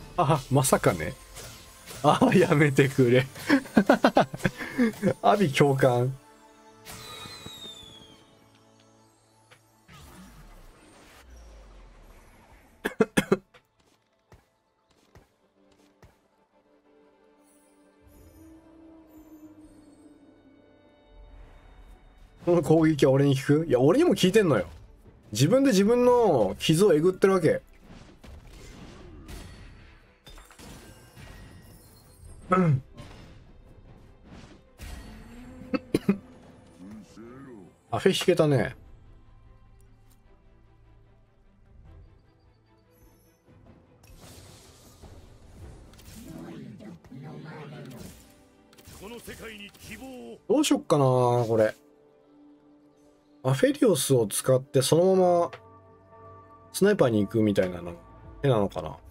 あ、まさかね。あ、やめてくれ。阿鼻共感。この攻撃は俺に効く？いや、俺にも効いてんのよ。自分で自分の傷をえぐってるわけ。うん。アフェ引けたね。どうしよっかなこれ。アフェリオスを使ってそのままスナイパーに行くみたいなの手なのかな。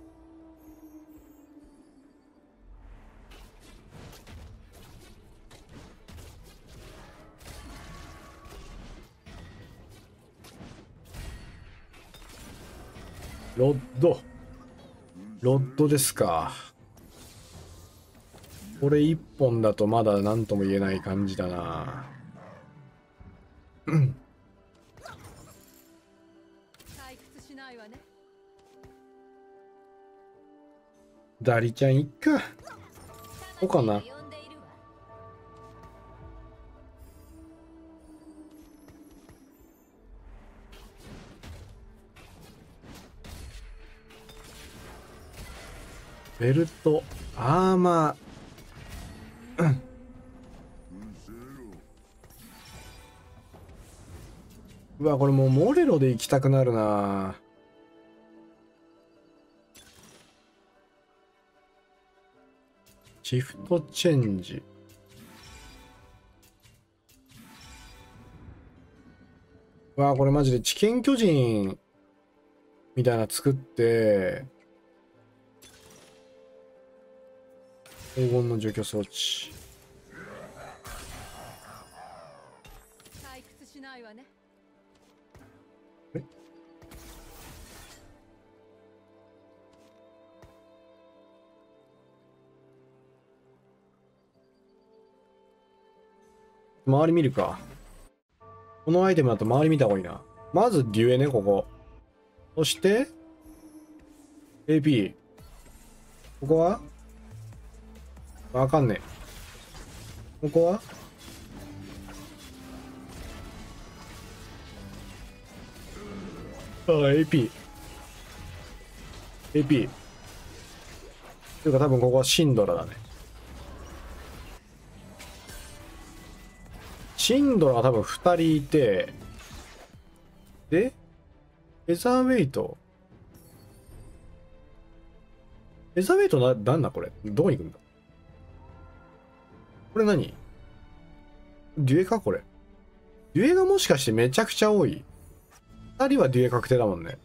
ロッドですか。これ一本だとまだ何とも言えない感じだな。うんダリちゃんいっか。こうかな。ベルト、アーマー。うん。うわ、これもうモレロで行きたくなるな。シフトチェンジ。うわ、これマジで地形巨人みたいな作って、黄金の除去装置。え周り見るか。このアイテムだと周り見た方がいいな。まずデュエね、ここ。そして、AP。ここはわかんねえ。ここはああ、AP。AP。というか多分ここはシンドラだね。シンドラが多分2人いて、で、フェザーウェイト。フェザーウェイトなんだこれどこに行くんだこれ何デュエかこれ。デュエがもしかしてめちゃくちゃ多い。2人はデュエ確定だもんね。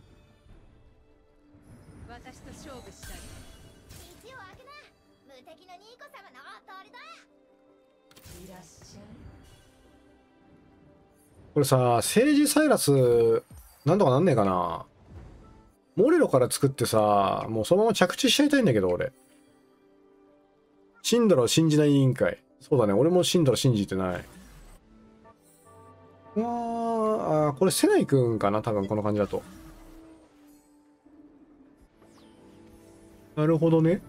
これさ、政治サイラス、なんとかなんねえかな。モレロから作ってさ、もうそのまま着地しちゃいたいんだけど、俺。シンドラを信じない委員会。そうだね、俺もシンドラ信じてない。うわー、これセナイくんかな多分この感じだと。なるほどね。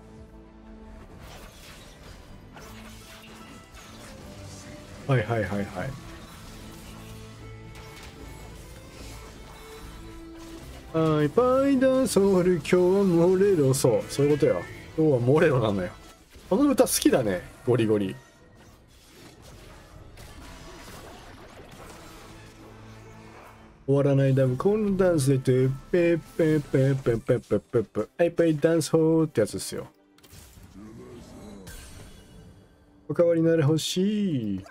はいはいはいはい。バイバイダンソウル、今日はモレロ。そういうことよ。今日はモレロなのよ。この歌好きだね、ゴリゴリ。終わらないダム、このダンスでトゥペッペッペッペッペッペッペッペッバイバイダンスホーってやつですよ。おかわりなら欲しい。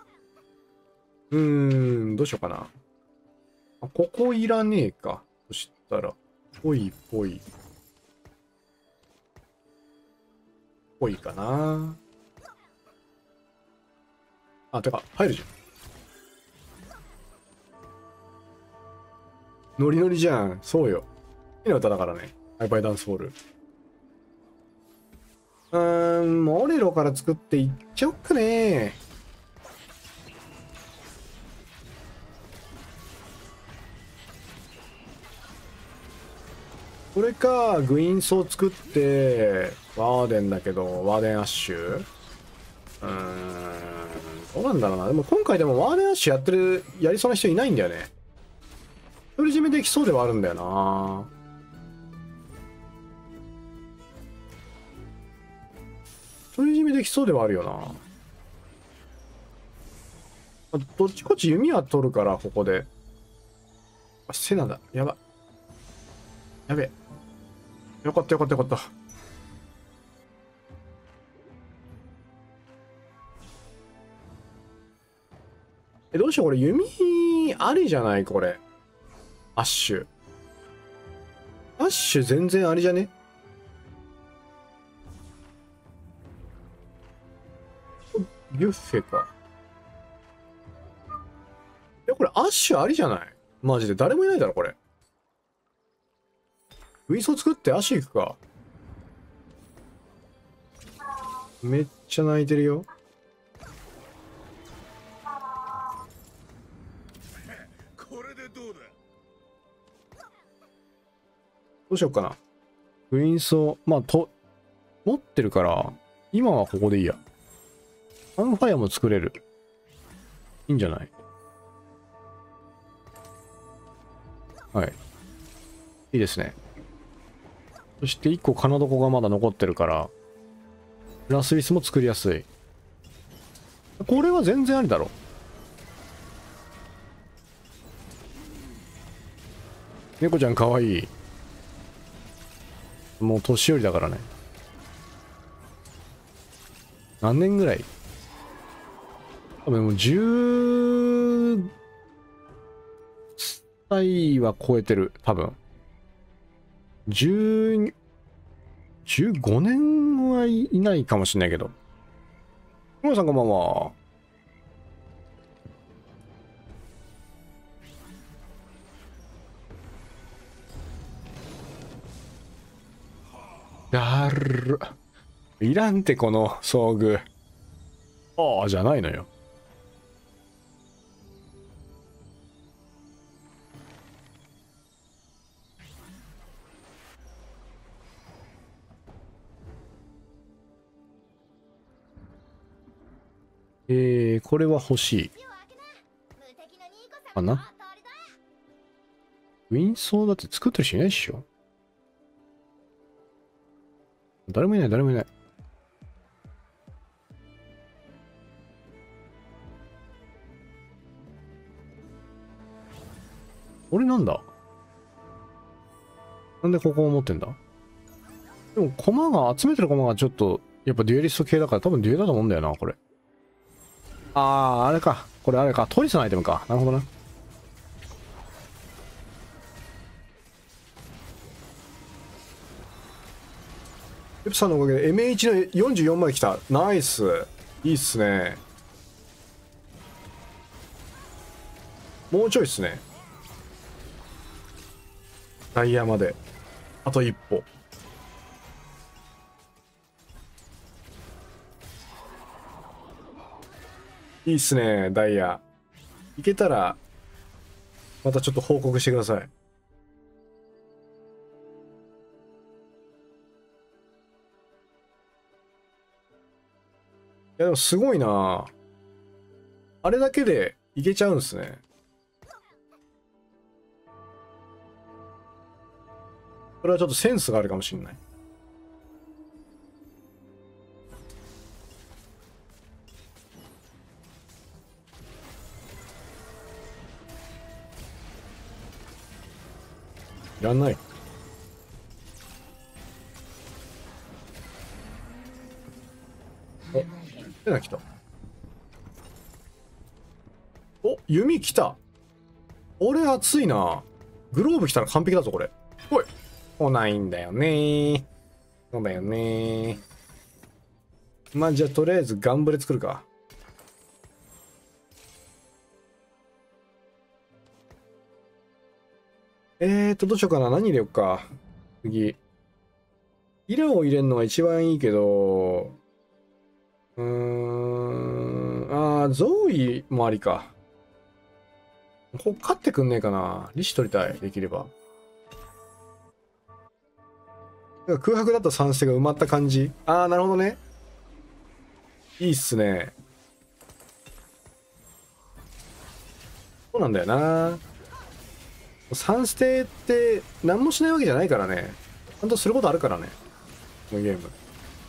どうしようかな。ここいらねえか。そしたら、ぽいぽい。ぽいかな。あ、てか、入るじゃん。ノリノリじゃん。そうよ。好きな歌だからね。バイバイダンスホール。 モレロから作っていっちゃおっかね。これか、グイーンソー作って、ワーデンだけど、ワーデンアッシュどうなんだろうな。でも今回でもワーデンアッシュやりそうな人いないんだよね。独り占めできそうではあるんだよな。独り占めできそうではあるよな。どっちこっち弓は取るから、ここで。あ、セナだ。やば。やべ。よかったよかったよかった。どうしようこれ弓ありじゃないこれ。アッシュ。アッシュ全然ありじゃね？ビュッフェか。これアッシュありじゃない？マジで誰もいないだろこれ。ウィンソー作ってアッシュ行くか。めっちゃ泣いてるよ。 これでどうだ？ どうしようかな。ウィンソー、まあ、持ってるから、今はここでいいや。アンファイアも作れる。いいんじゃない？はい。いいですね。そして1個カナドコがまだ残ってるから、ラスリスも作りやすい。これは全然ありだろ。猫ちゃんかわいい。もう年寄りだからね。何年ぐらい？多分もう10歳は超えてる。多分。15年はいないかもしれないけど。皆さんこんばんは。だる。いらんてこの遭遇。ああ、じゃないのよ。これは欲しい。かな？ウィンソーだって作ってる人いないっしょ。誰もいない、誰もいない。俺なんだ？なんでここを持ってんだ？でも、駒が、集めてる駒がちょっと、やっぱデュエリスト系だから、多分デュエだと思うんだよな、これ。あー、あれか。これあれか。トリスのアイテムか。なるほどな。ペプさんのおかげで MH の44まで来た。ナイス。いいっすね。もうちょいっすね。ダイヤまで。あと一歩。いいっすね、ダイヤ。いけたら、またちょっと報告してください。いや、でもすごいな。あれだけでいけちゃうんすね。これはちょっとセンスがあるかもしんない。いらんない。お、手が来た。お、弓来た。俺熱いな。グローブ来たら完璧だぞ、これ。おい。来ないんだよね。そうだよね。まあ、じゃあ、とりあえずガンブレ作るか。どうしようかな。何入れようか。次。 イラを入れるのが一番いいけど、ゾウイもありか。ここ勝ってくんねえかな。利子取りたい、できれば。空白だと3ステが埋まった感じ。ああ、なるほどね。いいっすね。そうなんだよな。3ステって何もしないわけじゃないからね。ちゃんとすることあるからね。このゲーム。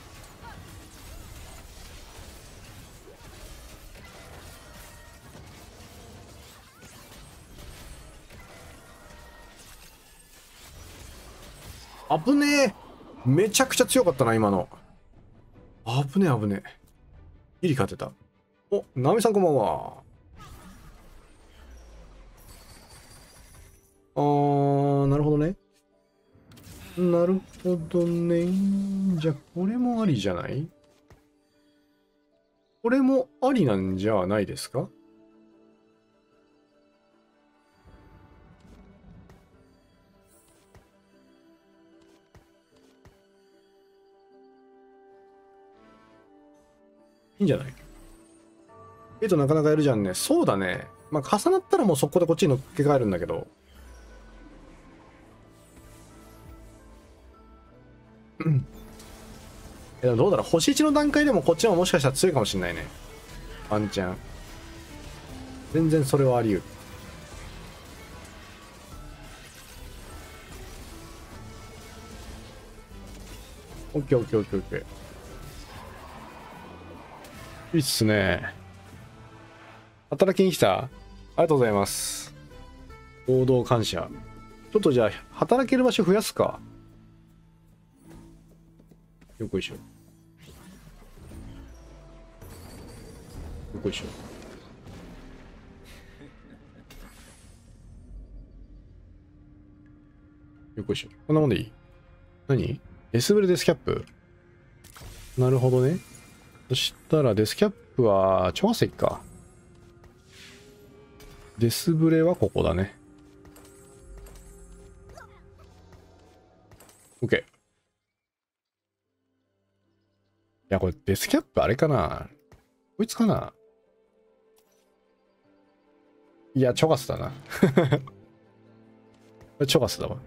危ねえ。めちゃくちゃ強かったな、今の。危ねえ、危ねえ。ギリ勝てた。お、ナミさんこんばんは。なるほどね。なるほどね。じゃあ、これもありじゃない？これもありなんじゃないですか？いいんじゃない？なかなかやるじゃんね。そうだね。まあ、重なったらもう速攻でこっちに乗っけ替えるんだけど。でもどうだろう。星1の段階でもこっちももしかしたら強いかもしれないね。ワンチャン。全然それはあり得る。オッケーオッケーオッケーオッケー。いいっすね。働きに来た？ありがとうございます。合同感謝。ちょっとじゃあ、働ける場所増やすか。よこいしょ。よこいしょ。よこいしょ。こんなもんでいい？何？デスブレデスキャップ。なるほどね。そしたらデスキャップは超石か。デスブレはここだね。OK。いや、これデスキャップあれかな？こいつかな？いや、チョガスだな。チョガスだわ。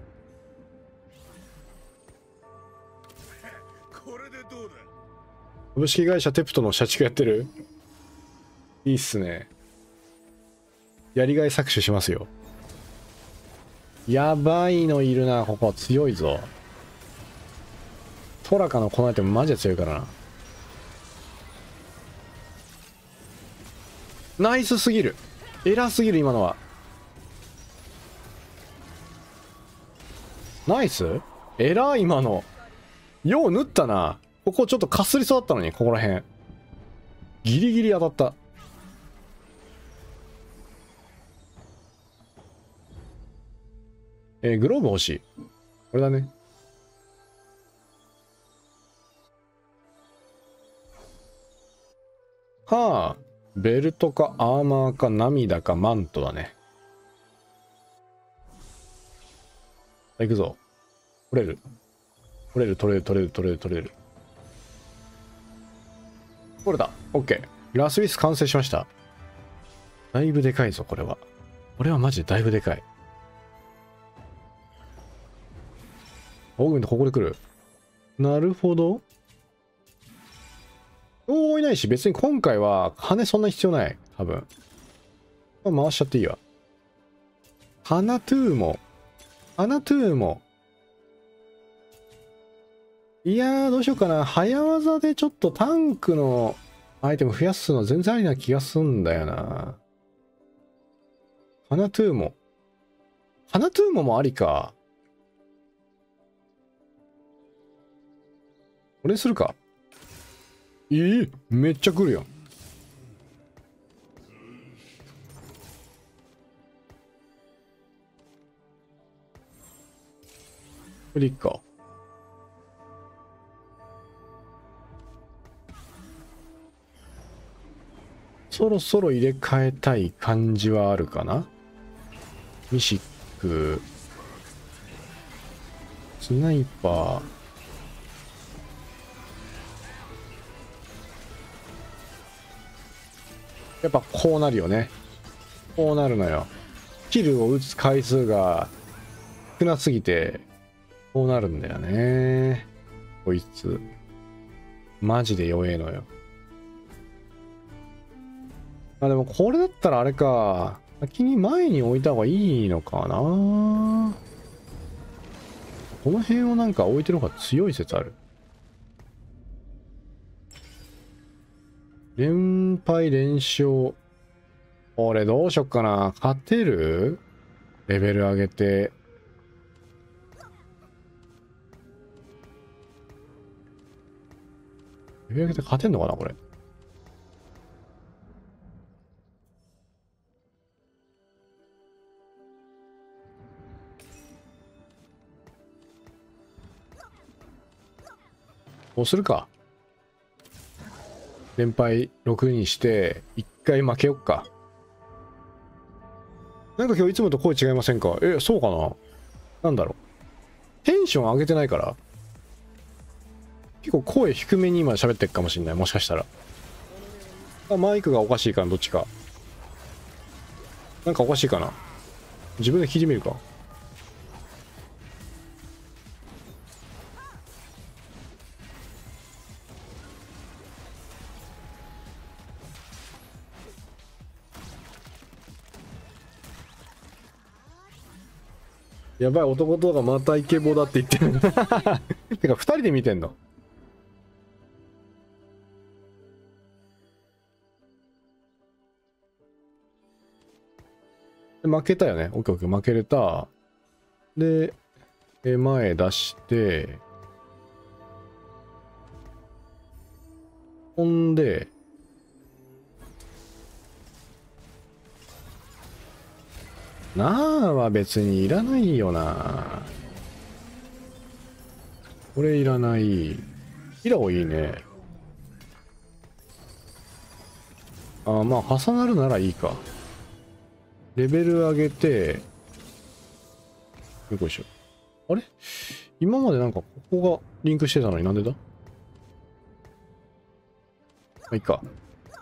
これでどうだ？ 株式会社テプトの社畜やってる？いいっすね。やりがい搾取しますよ。やばいのいるな、ここ。強いぞ。トラカのこのアイテムマジで強いからな。ナイスすぎる。偉すぎる、今のは。ナイス？偉い、今の。よう縫ったな。ここちょっとかすりそうだったのに、ここら辺。ギリギリ当たった。グローブ欲しい。これだね。はあ、ベルトかアーマーか涙かマントだね。行くぞ。取れる。取れる、取れる、取れる、取れる、取れる。取れた。オッケー。ラスウィス完成しました。だいぶでかいぞ、これは。これはマジでだいぶでかい。オーグンとここで来る。なるほど。おーいないし、別に今回は羽そんな必要ない。多分。回しちゃっていいわ。ハナトゥーモ。ハナトゥーモ。いやー、どうしようかな。早技でちょっとタンクのアイテム増やすの全然ありな気がすんだよな。ハナトゥーモ。ハナトゥーモもありか。これにするか。めっちゃ来るよ。これでいっか。そろそろ入れ替えたい感じはあるかな。ミシック。スナイパー。 やっぱこうなるよね。こうなるのよ。スキルを打つ回数が少なすぎて、こうなるんだよね。こいつ。マジで弱えのよ。あ、でもこれだったらあれか。先に前に置いた方がいいのかな。この辺をなんか置いてる方が強い説ある。連敗連勝。俺どうしよっかな。勝てる？レベル上げて。レベル上げて勝てんのかなこれ。こうするか。連敗6にして、1回負けよっか。なんか今日いつもと声違いませんか？そうかな？なんだろう。テンション上げてないから。結構声低めに今喋ってるかもしんない。もしかしたら。マイクがおかしいかな、どっちか。なんかおかしいかな。自分で聞いてみるか。やばい、男とかまたイケボだって言ってる。てか、2人で見てんの。負けたよね。オッケーオッケー、負けれた。で、前出して、ほんで、なあは別にいらないよな。これいらない。イラオいいね。あ、まあ重なるならいいか。レベル上げて、よいしょ。あれ今までなんかここがリンクしてたのになんでだ？まあいいか。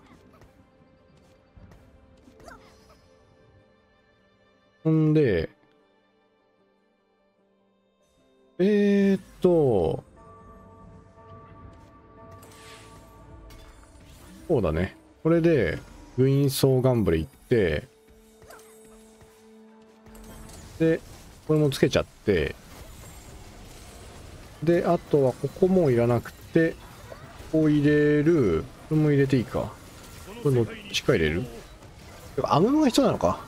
ほんで、そうだね。これで、グイーンソーガンブレ行って、で、これもつけちゃって、で、あとはここもいらなくて、ここ入れる、これも入れていいか。これどっちか入れる？てかアムロが必要なのか。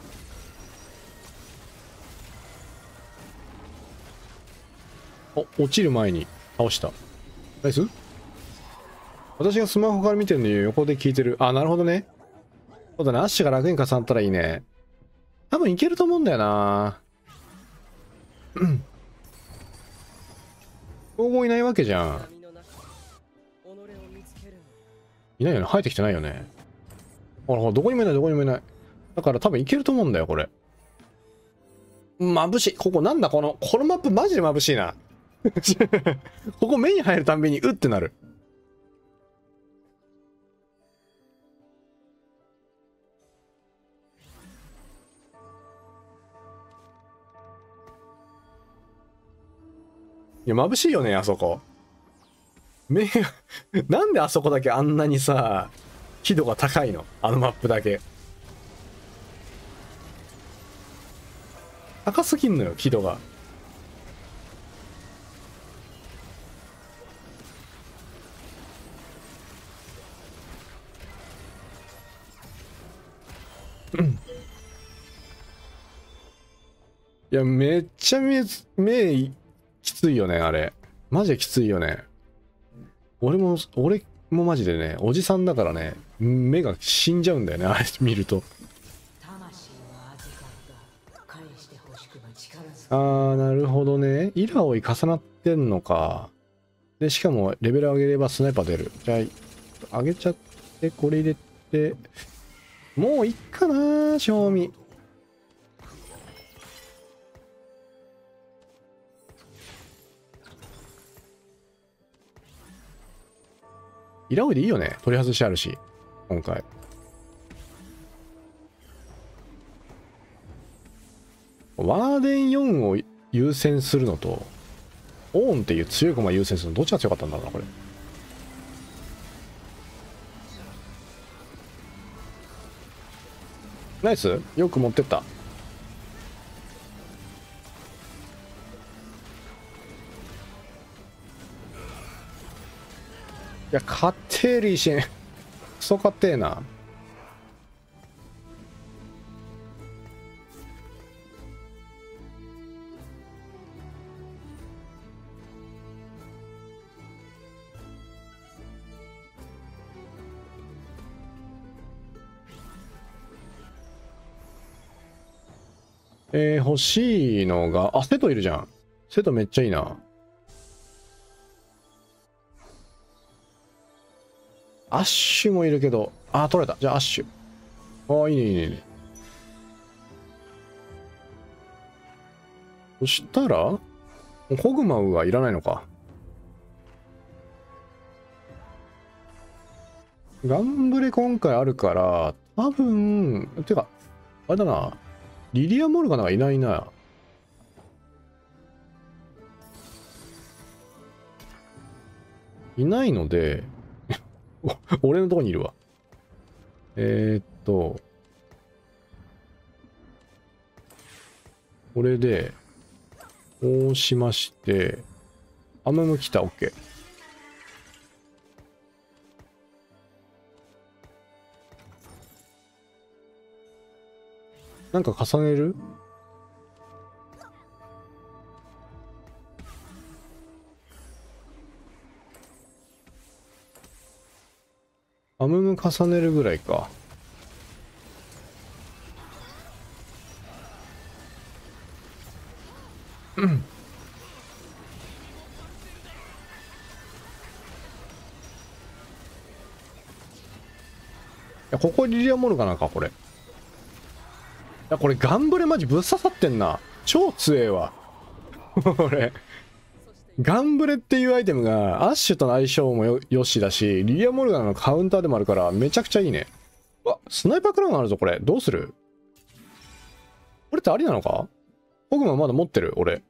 落ちる前に倒した。ナイス？私がスマホから見てるのに横で聞いてる。あ、なるほどね。そうだね。アッシュが楽に重なったらいいね。多分いけると思うんだよな。競合いないわけじゃん。いないよね。生えてきてないよね。ほらほら、どこにもいない、どこにもいない。だから多分いけると思うんだよ、これ。眩しい。ここなんだこのマップマジで眩しいな。ここ目に入るたんびにうってなる。いや、眩しいよね、あそこ。目がなんであそこだけあんなにさ、輝度が高いの？あのマップだけ。高すぎんのよ、輝度が。いや、めっちゃ目きついよね、あれ。マジできついよね。俺もマジでね、おじさんだからね、目が死んじゃうんだよね、あれ見ると。あー、なるほどね。イラオイ重なってんのか。で、しかもレベル上げればスナイパー出る。じゃあ、上げちゃって、これ入れて、もういっかな、賞味。イラオイでいいよね。取り外しあるし、今回。 ワーデン4を優先するのと、オーンっていう強い駒優先するの、どっちが強かったんだろうな、これ。ナイス、よく持ってった。いや、勝てーリーシェン。クソ勝てーな。欲しいのが、あ、セトいるじゃん。セトめっちゃいいな。アッシュもいるけど、あ、取れた。じゃあアッシュ。あ、いいね、いいね、いいね。そしたら、ホグマウはいらないのか。ガンブレ今回あるから、多分、てか、あれだな。リリア・モルガナがいないな。いないので、俺のとこにいるわ。これで、こうしまして、アムム来た、OK。なんか重ねる？アムム重ねるぐらいか。うん。いや、ここリリア・モルガナか、これ。いや、これガンブレマジぶっ刺さってんな。超強えわ。これ。ガンブレっていうアイテムが、アッシュとの相性もよしだし、リリア・モルガナのカウンターでもあるから、めちゃくちゃいいね。うわ、スナイパークラウンあるぞ、これ。どうする？これってありなのか？僕もまだ持ってる、俺。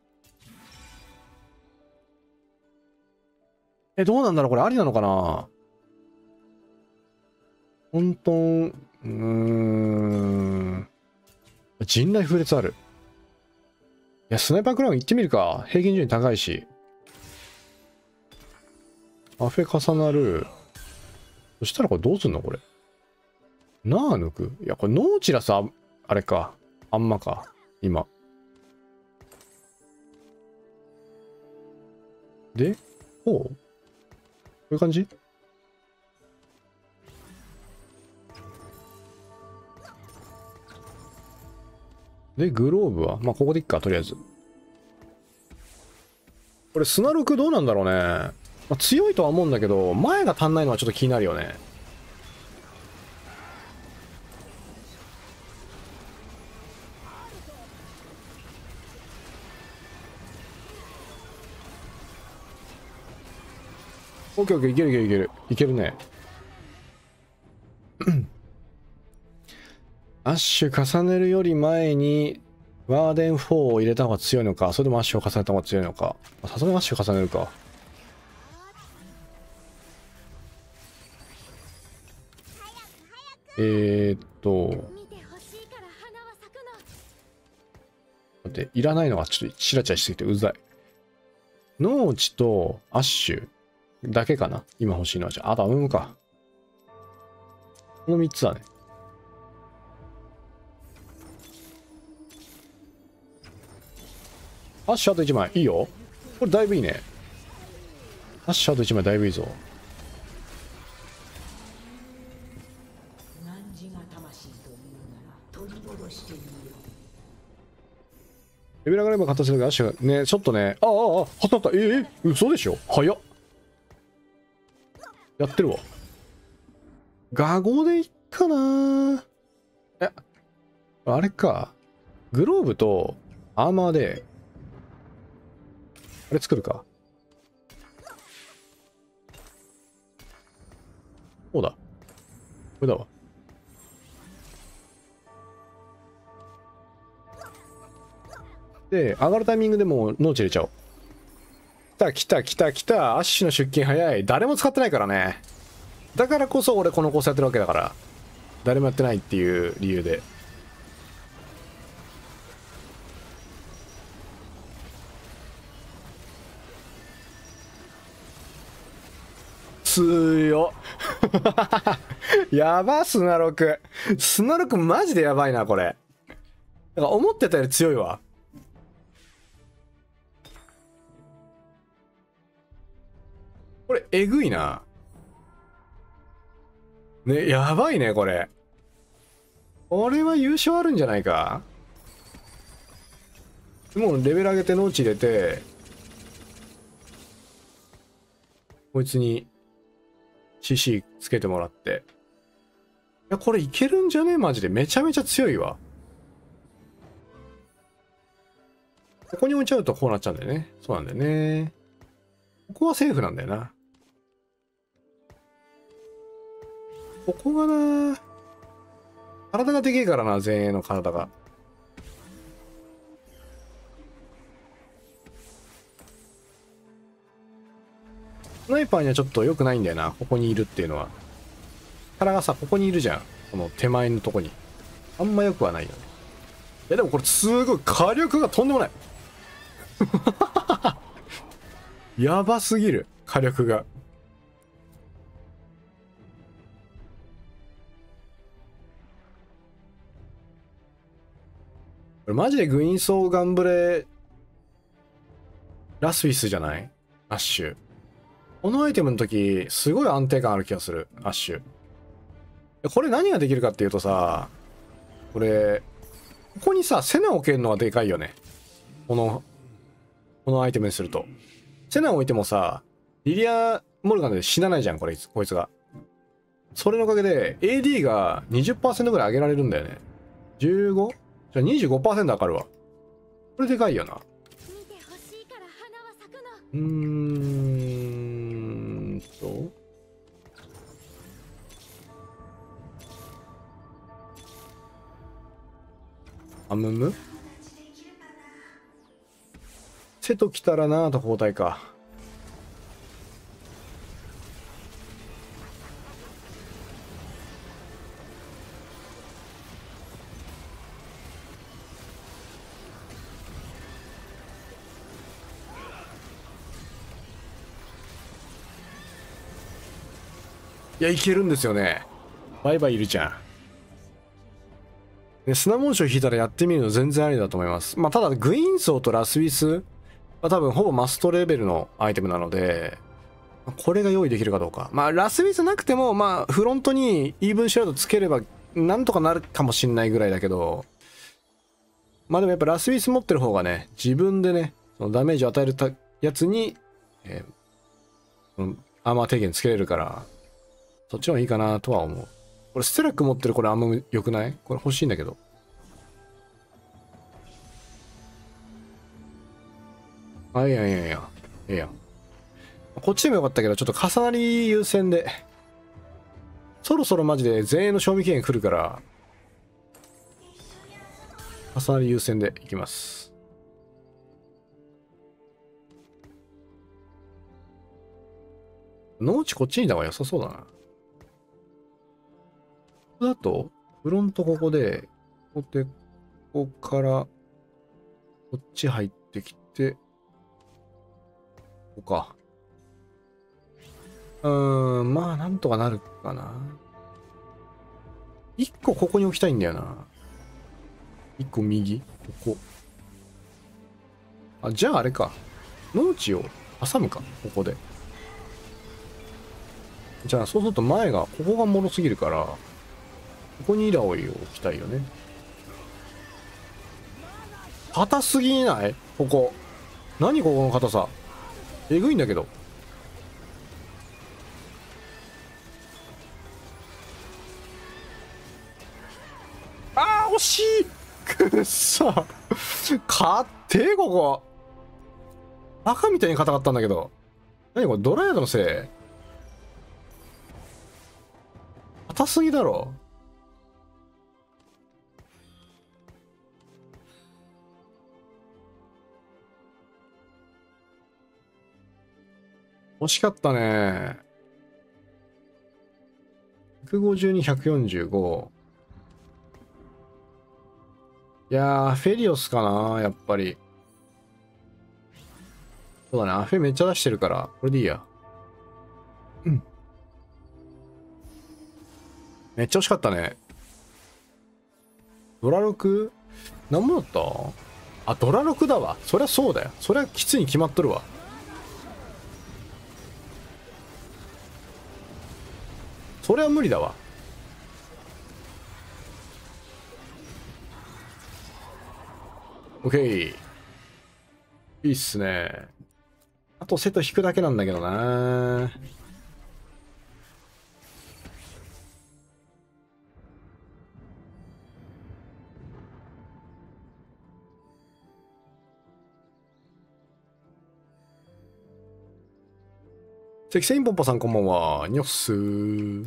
どうなんだろう、これありなのかな？本当、陣内風列ある。いや、スナイパークラウン行ってみるか。平均順位高いし。アフェ重なる。そしたらこれどうすんのこれ。ナー抜く？いや、これノーチラスあれか。あんまか。今。で、こういう感じ？で、グローブはまあ、ここでいっか、とりあえず。これ、スナルクどうなんだろうね。まあ、強いとは思うんだけど、前が足んないのはちょっと気になるよね。オッケーオッケー、いけるいけるいける。いけるね。アッシュ重ねるより前に、ワーデン4を入れた方が強いのか、それともアッシュを重ねた方が強いのか。さすがにアッシュ重ねるか。待って、いらないのがちょっとチラチラしすぎてうざい。ノーチとアッシュだけかな今欲しいのは。じゃあ、あとアムムか。この3つだね。アッシュあと1枚。いいよ。これだいぶいいね。アッシュあと1枚だいぶいいぞ。レベル上がれば形だけど、アッシュがね、ちょっとね、始まった。嘘でしょ早っ。やってるわ。ガゴでいっかな。あれか。グローブとアーマーで、あれ作るか。そうだ。これだわ。 で、上がるタイミングでもう農地入れちゃおう。来た。アッシュの出勤早い。誰も使ってないからね。だからこそ俺このコースやってるわけだから。誰もやってないっていう理由で。強っやば、スナロク。スナロクマジでやばいな、これ。なんか思ってたより強いわ。これ、えぐいな。ね、やばいね、これ。これは優勝あるんじゃないか。もうレベル上げて農地入れて、こいつに CC つけてもらって。いや、これいけるんじゃねマジで。めちゃめちゃ強いわ。ここに置いちゃうとこうなっちゃうんだよね。そうなんだよね。ここはセーフなんだよな。ここがな、体がでけえからな、前衛の体が。スナイパーにはちょっと良くないんだよな、ここにいるっていうのは。体がさ、ここにいるじゃん。この手前のとこに。あんま良くはないよね。いやでもこれすごい火力がとんでもない。やばすぎる、火力が。これマジでグインソーガンブレラスフィスじゃない？アッシュ。このアイテムの時、すごい安定感ある気がする、アッシュ。これ何ができるかっていうとさ、これ、ここにさ、セナを置けるのはでかいよね。このアイテムにすると。セナを置いてもさ、リリア・モルガンで死なないじゃん、こいつが。それのおかげで、AD が 20% ぐらい上げられるんだよね。15？ じゃあ 25% 上がるわ。これでかいよな。あむむ瀬戸来たらなあと交代か。いや、いけるんですよね。バイバイいるじゃん。で、砂紋章引いたらやってみるの全然ありだと思います。まあ、ただ、グイーンソーとラスウィスは多分ほぼマストレベルのアイテムなので、これが用意できるかどうか。まあ、ラスウィスなくても、まあ、フロントにイーブンシュラードつければ、なんとかなるかもしんないぐらいだけど、まあでもやっぱラスウィス持ってる方がね、自分でね、そのダメージを与えるやつに、アーマー低減つけれるから、そっちの方がいいかなとは思う。これステラック持ってるこれあんま良くない？これ欲しいんだけど。あ、いや。いいや。こっちでもよかったけど、ちょっと重なり優先で。そろそろマジで全員の賞味期限来るから、重なり優先でいきます。農地こっちにいた方が良さそうだな。ここだと、フロントここで、ここから、こっち入ってきて、ここか。まあ、なんとかなるかな。一個ここに置きたいんだよな。一個右ここ。あ、じゃああれか。農地を挟むか、ここで。じゃあ、そうすると前が、ここが脆すぎるから、ここにイラオイを置きたいよね。硬すぎないここ。何ここの硬さ。えぐいんだけど。あー、惜しいくっそ。勝ってここ。バカみたいに硬かったんだけど。何これ、ドライヤードのせい？硬すぎだろ。 惜しかったね。152、145。いやー、フェリオスかな、やっぱり。そうだね、アフェめっちゃ出してるから、これでいいや。うん。めっちゃ惜しかったね。ドラ6？何もだった？あ、ドラ6だわ。そりゃそうだよ。そりゃきついに決まっとるわ。それは無理だわ。オッケー。いいっすね。あとセット引くだけなんだけどな。セキセインポンポさんこんばんは。にょっすー。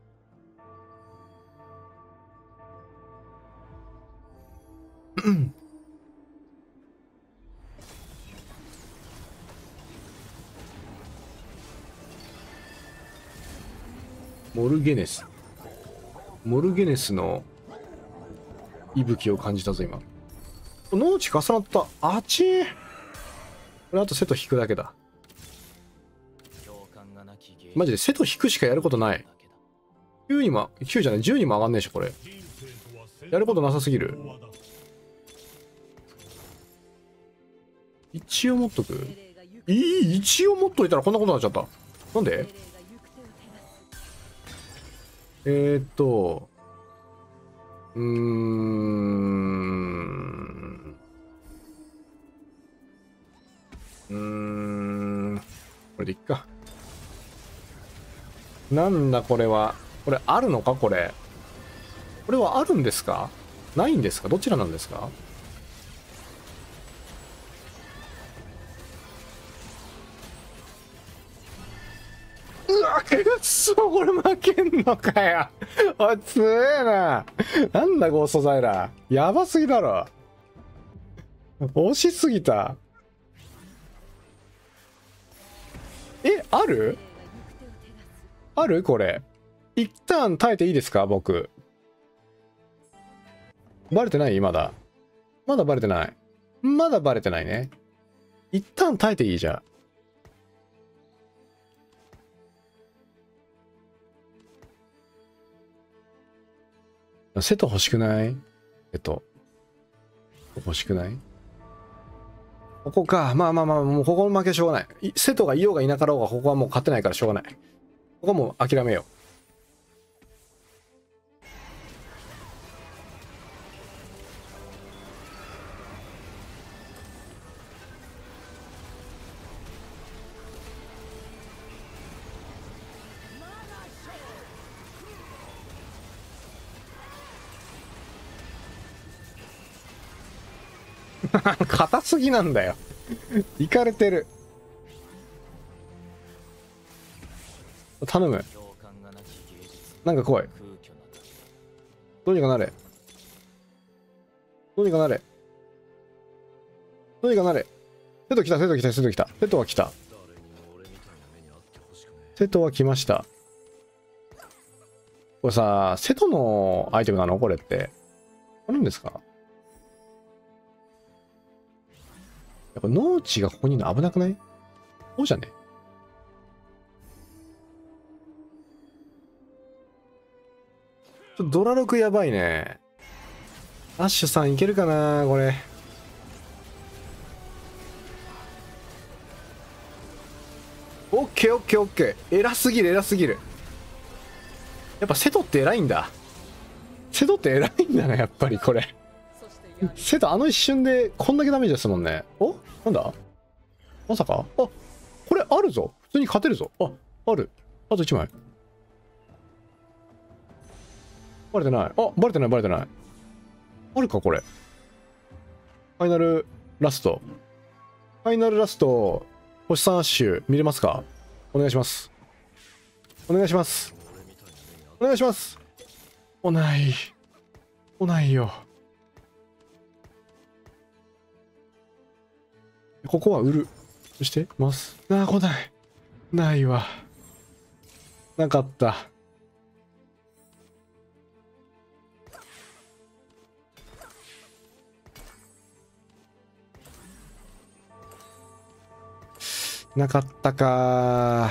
モルゲネス。モルゲネスの息吹を感じたぞ、今。農地重なった。あちー。これあとセット引くだけだ。マジでセット引くしかやることない。9にも、9じゃない、10にも上がんねえし、これ。やることなさすぎる。一応持っとく？一応持っといたらこんなことになっちゃった。なんで？うーん。これでいっか。なんだこれは。これあるのかこれ。これはあるんですか？ないんですか？どちらなんですか？うわ、くっそ、これ負けんのかよ。おい、強えな。なんだゴーストザイラー。やばすぎだろ。押しすぎた。え、ある？あるこれ。一旦耐えていいですか僕。バレてないまだ。まだバレてない。まだバレてないね。一旦耐えていいじゃん。セット欲しくない？欲しくない？ここか。まあまあまあ、もうここの負けしょうがない。セトがいようがいなかろうが、ここはもう勝てないからしょうがない。ここはもう諦めよう。硬すぎなんだよ。いかれてる。頼む。なんか来い。どうにかなれ。どうにかなれ。どうにかなれ。セト来た、セト来た、セト来た。セトは来た。セトは来ました。これさ、セトのアイテムなのこれって。あるんですか？やっぱ農地がここにいるの危なくない？そうじゃね？ちょっとドラ6やばいね。アッシュさんいけるかなこれ。オッケーオッケーオッケー。偉すぎる偉すぎる。やっぱセトって偉いんだ。セトって偉いんだな、やっぱりこれ。セトあの一瞬でこんだけダメージですもんね。お？なんだ？まさか？あ、これあるぞ。普通に勝てるぞ。あ、ある。あと1枚。バレてない。あ、バレてないバレてない。あるかこれ。ファイナルラスト。ファイナルラスト、星3アッシュ見れますか？お願いします。お願いします。お願いします。おない。おないよ。ここは売る。そしてます。ああ、来ない。 ないわ。なかった。なかったか。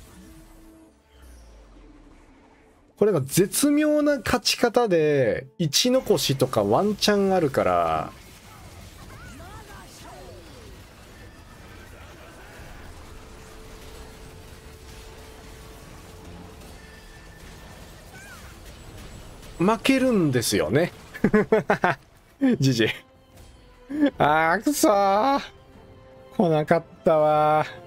これが絶妙な勝ち方で1残しとかワンチャンあるから、負けるんですよね。じじ。あーくそー。来なかったわー。